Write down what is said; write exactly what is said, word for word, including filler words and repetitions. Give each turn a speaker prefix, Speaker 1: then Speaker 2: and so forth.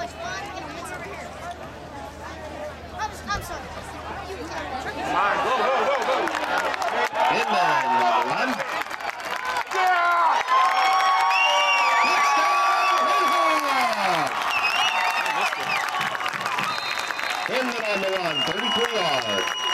Speaker 1: I'm sorry.
Speaker 2: All right, go, go, go, go.
Speaker 3: Inman, number one. Touchdown, Nighthawk! In the number one, thirty-three yards.